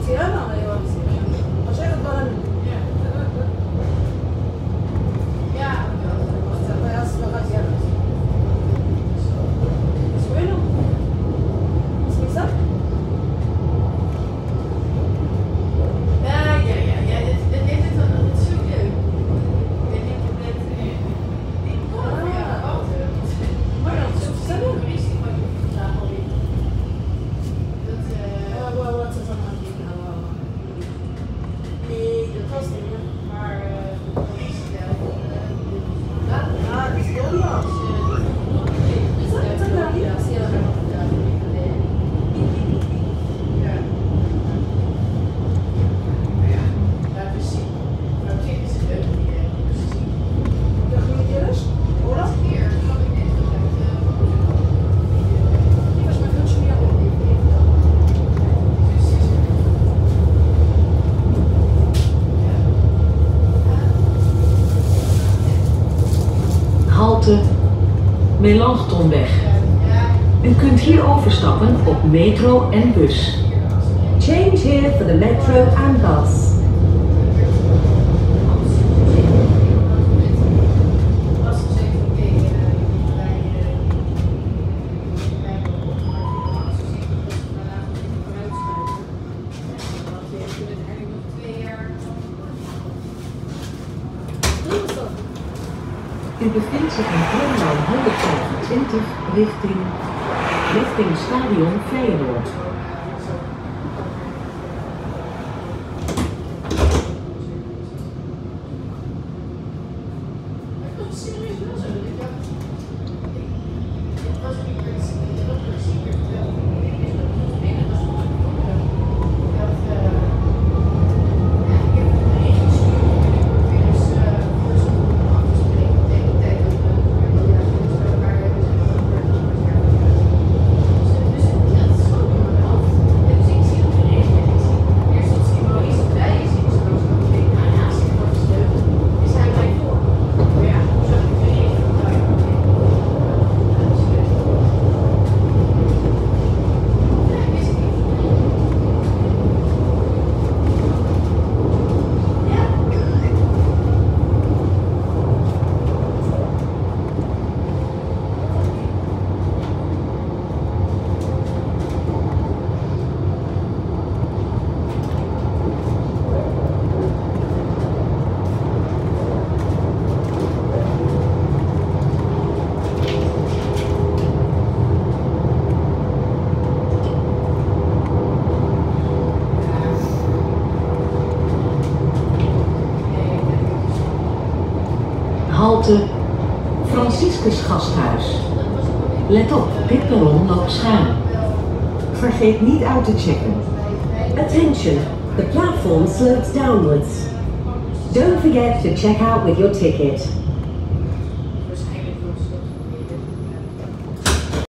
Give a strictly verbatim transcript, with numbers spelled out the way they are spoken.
Melanchthonweg. U kunt hier overstappen op metro en bus. Change here for the metro and bus. U bevindt zich in tramlijn honderdvijfentwintig richting, richting Stadion Feyenoord. Halte Franciscus Gasthuis. Let op, dit perron loopt schuin. Vergeet niet uit te checken. Attention, the platform slopes downwards. Don't forget to check out with your ticket.